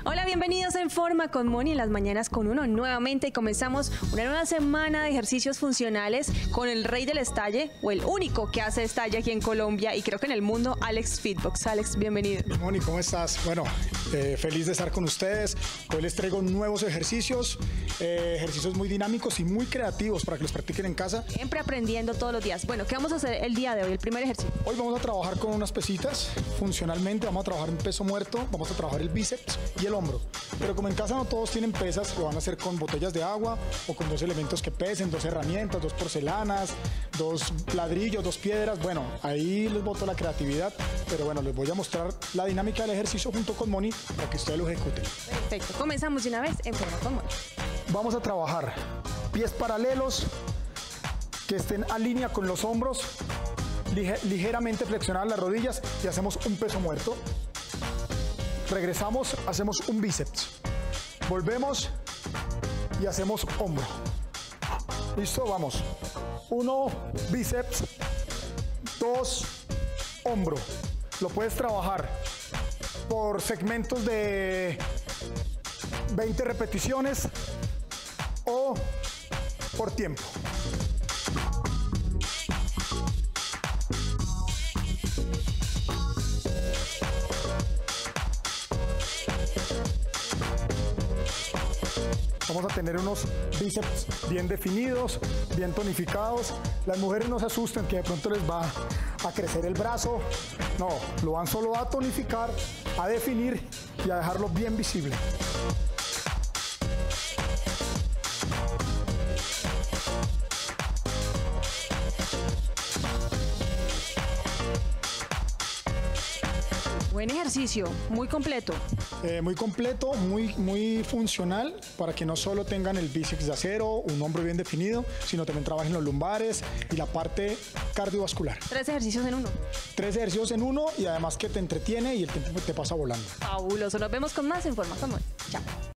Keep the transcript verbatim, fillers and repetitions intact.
Hola, bienvenidos a En Forma con Moni en las mañanas con uno nuevamente y comenzamos una nueva semana de ejercicios funcionales con el rey del estalle o el único que hace estalle aquí en Colombia y creo que en el mundo, Alex Fitbox. Alex, bienvenido. Moni, ¿cómo estás? Bueno, eh, feliz de estar con ustedes. Hoy les traigo nuevos ejercicios, eh, ejercicios muy dinámicos y muy creativos para que los practiquen en casa. Siempre aprendiendo todos los días. Bueno, ¿qué vamos a hacer el día de hoy? El primer ejercicio. Hoy vamos a trabajar con unas pesitas funcionalmente, vamos a trabajar en peso muerto, vamos a trabajar el bíceps y el hombro. Pero como en casa no todos tienen pesas, lo van a hacer con botellas de agua o con dos elementos que pesen, dos herramientas, dos porcelanas, dos ladrillos, dos piedras. Bueno, ahí les boto la creatividad, pero bueno, les voy a mostrar la dinámica del ejercicio junto con Moni para que ustedes lo ejecuten. Perfecto, comenzamos de una vez En Forma con Moni. Vamos a trabajar pies paralelos, que estén a línea con los hombros, lige- ligeramente flexionar las rodillas y hacemos un peso muerto. Regresamos, hacemos un bíceps. Volvemos y hacemos hombro. ¿Listo? Vamos. Uno, bíceps. Dos, hombro. Lo puedes trabajar por segmentos de veinte repeticiones o por tiempo. Vamos a tener unos bíceps bien definidos, bien tonificados. Las mujeres no se asusten que de pronto les va a crecer el brazo. No, lo van solo a tonificar, a definir y a dejarlo bien visible. Buen ejercicio, muy completo. Eh, muy completo, muy, muy funcional para que no solo tengan el bíceps de acero, un hombro bien definido, sino también trabajen los lumbares y la parte cardiovascular. Tres ejercicios en uno. Tres ejercicios en uno y además que te entretiene y el tiempo te pasa volando. Fabuloso. Nos vemos con más En Forma con Moni. Chao.